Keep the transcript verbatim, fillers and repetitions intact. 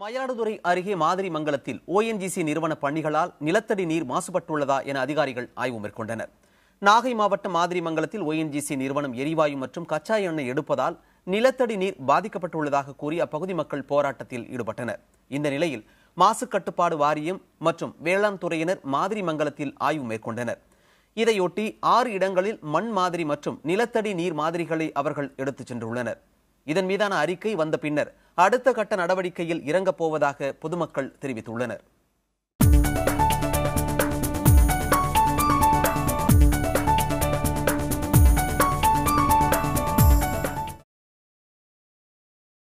மயிலாடுதுறை அருகே மாதிரிமங்கலத்தில் O N G C நிறுவன பணிகளால் நிலத்தடி நீர் மாசுபட்டுள்ளதா என அதிகாரிகள் ஆய்வு மேற்கொண்டனர். நாகை மாவட்டம் மாதிரிமங்கலத்தில் O N G C நிறுவனம் எரிவாயு மற்றும் கச்சா எண்ணெய் எடுப்பதால் நிலத்தடி நீர் பாதிக்கப்பட்டுள்ளதாக கூறி அப்பகுதி மக்கள் போராட்டத்தில் ஈடுபட்டனர். இந்த நிலையில் மாசு கட்டுப்பாடு வாரியம் மற்றும் வேளாண் துறையினர் மாதிரிமங்கலத்தில் ஆய்வு மேற்கொண்டனர். இதையொட்டி ஆறு இடங்களில் மண் மாதிரி மற்றும் நிலத்தடி நீர் மாதிரிகளை அவர்கள் எடுத்துச் சென்றுள்ளனர். இதன் மீதான அறிக்கை வந்த பின்னர் அடுத்த கட்ட நடவடிக்கையில் இறங்கப் போவதாக பொதுமக்கள் தெரிவித்துள்ளனர்.